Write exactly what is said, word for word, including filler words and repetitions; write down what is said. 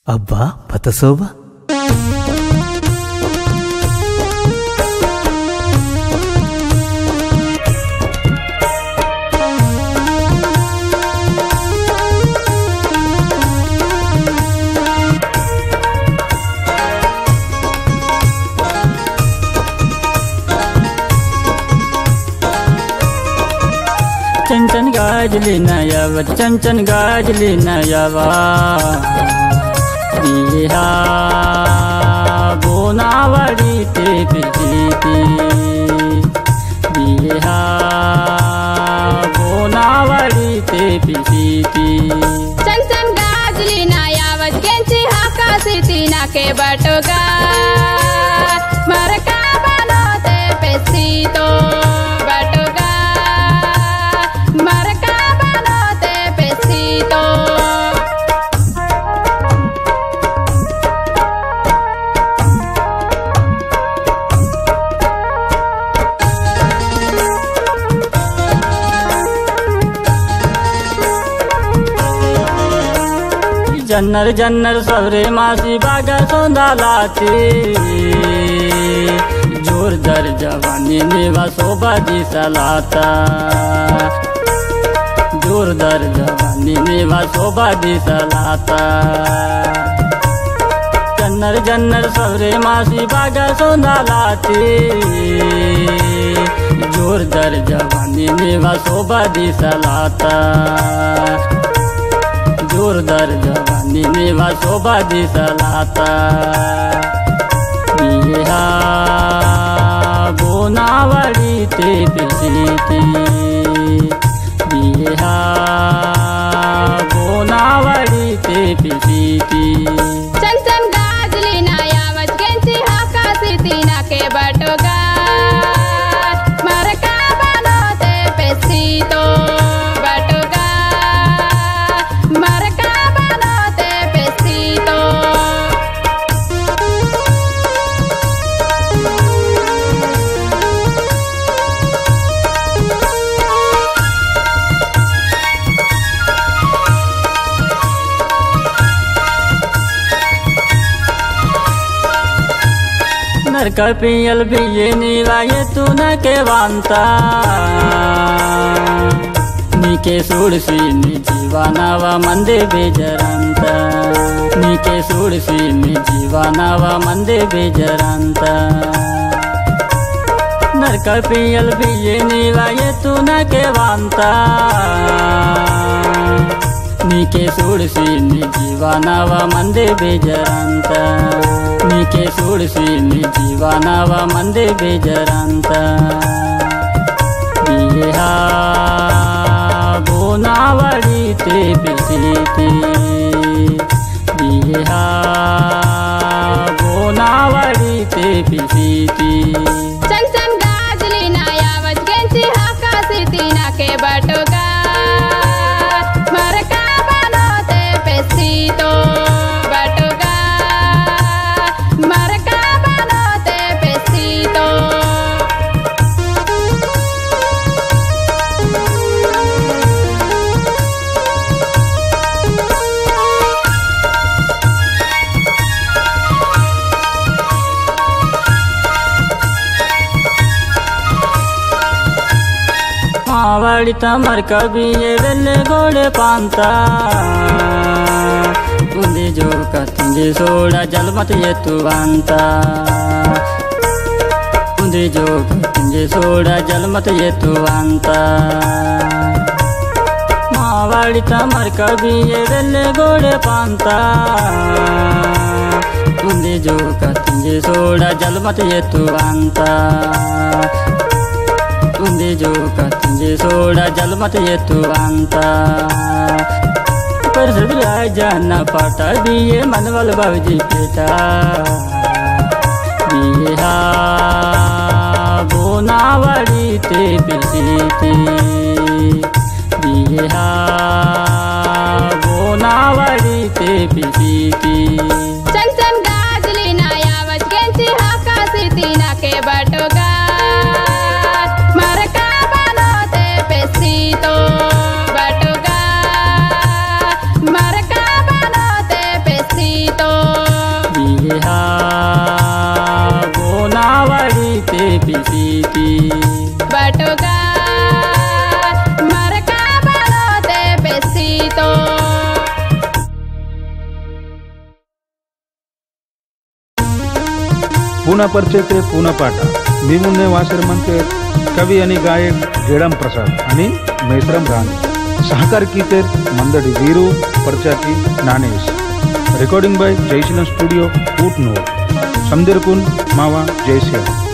अब्बा पतसोबा चंचन गाजली नयावा चंचन गाजली नयावा बिहा बोनावड़ी ते प्रीति बिहा बोनावड़ी ते प्रीति चंचन गाजली नयावा केंची हाका सिटी ना के बटोगा मरका बनोते पेसीतो जन्नर जन्नर सबरे मासी बागा सौंदा लाती जोर दर जवानी नेवा शोभा जी सलाता जोर दर जवानी नेवा शोभा जी सलाता जन्नर जन्नर सबरे मासी बागा सौंदा लाती जोर दर जवानी नेवा शोभा जी सलाता जोरदार जवानी नेवा शोभा दी सलाता बिहा बोनावड़ी ते प्रीति बिहा बोनावड़ी ते प्रीति चंचन गाजली नयावा केंची हाका सिटी ना के बटोगा मरका बनोते पेसीतो नरका पियल भी ये नीवाये तू न के वांता नीके सुड़सी नी जीवानावा मंदे बेजरांता नीके सुड़सी नी जीवानावा मंदे बेजरांता नरका पियल भी ये नीवाये तू न के वांता नीके सुड़सी नी जीवानावा मंदे बेजरांता नीके सुड़सी नी जीवानावा मंदे बेजरांता बिहा बोनावड़ी ते प्रीति बिहा बोनावड़ी ते प्रीति चंचन गाजली नयावा केंची हाका सिटी ना के बटोगा मरका बनोते पेसीतो मावड़ी तमर कभी ये वेले गोड़े पांता तुंदे जो कतुंदे सोड़ा जल मत ये तू आंता तुंदे जो कतुंदे सोड़ा जल मत ये तू आंता मावड़ी तमर कभी ये वेले गोड़े पांता तुंदे जो कतुंदे सोड़ा जल मत ये तू आंता तुंदे जो कतुंदे सोड़ा जल मत ये तू आंता पर सब जाना पाटा दिए मनवल बाबूजी बेटा बिहा बोनावड़ी ते प्रीति बिहा बोनावड़ी ते प्रीति चंचन गाजली नयावा केंची हाका सिटी ना के बटोगा मरका बनोते पेसीतो बटोगा मरका बनोते पेसीतो पुन्हा परिचय पुन्हा पाठा मी मुन्ने वासेर मनके कवी आणि गायक गेडम प्रसाद आणि मेश्रम राणी सहकार कीतेर मंदडी वीरू परचाकी नानेश recording by Jayasheelan studio Utnoor समदेरकुन मावा जयसिया।